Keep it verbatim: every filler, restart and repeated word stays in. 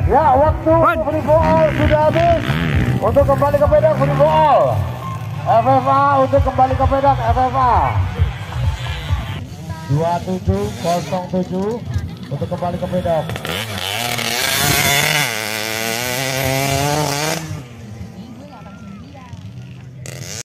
Ya, waktu free ball sudah habis. Untuk kembali ke pedang free ball. F F A untuk kembali ke pedang F F A. dua tujuh nol tujuh untuk kembali ke pedang.